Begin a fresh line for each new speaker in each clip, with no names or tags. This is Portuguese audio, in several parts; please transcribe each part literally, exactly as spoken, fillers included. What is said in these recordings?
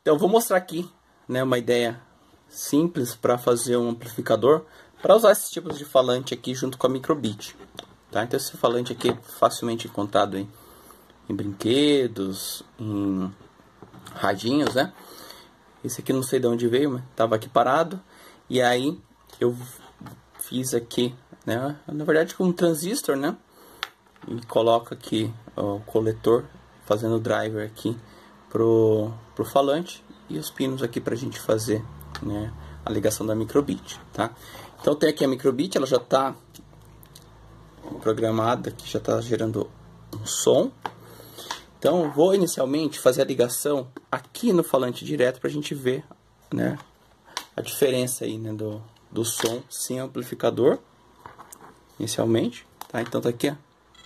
Então eu vou mostrar aqui, né, uma ideia simples para fazer um amplificador, para usar esses tipos de falante aqui junto com a microbit, tá? Então esse falante aqui é facilmente encontrado em, em brinquedos, em radinhos, né? Esse aqui não sei de onde veio, mas tava aqui parado. E aí eu fiz aqui, né, na verdade com um transistor, né? E coloco aqui ó, o coletor, fazendo o driver aqui pro, pro falante. E os pinos aqui pra gente fazer, né, a ligação da microbit, tá? Então tem aqui a microbit, ela já está programada, que já está gerando um som. Então eu vou inicialmente fazer a ligação aqui no falante direto para a gente ver, né, a diferença aí, né, do, do som sem amplificador inicialmente, tá? Então tá aqui, ó.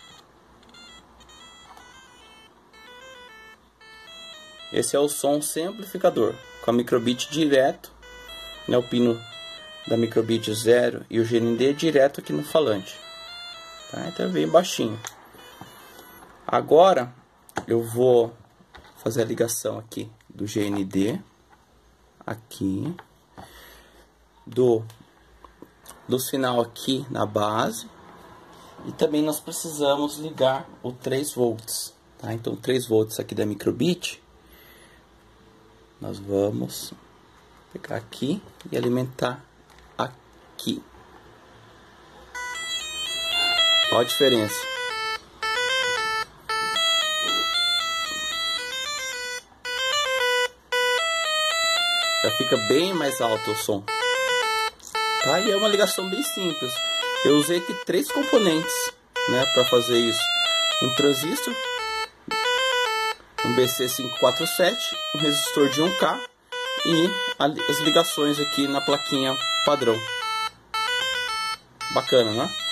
Esse é o som sem amplificador, com a microbit direto, né, o pino da microbit zero e o G N D direto aqui no falante, tá? Então bem baixinho. Agora eu vou fazer a ligação aqui do G N D, aqui, do, do sinal aqui na base, e também nós precisamos ligar o três volts, tá? Então três volts aqui da microbit, nós vamos pegar aqui e alimentar aqui. Olha a diferença. Já fica bem mais alto o som. Tá? E é uma ligação bem simples. Eu usei aqui três componentes, né, para fazer isso. Um transistor, um B C quinhentos e quarenta e sete, um resistor de um K e as ligações aqui na plaquinha padrão. Bacana, né?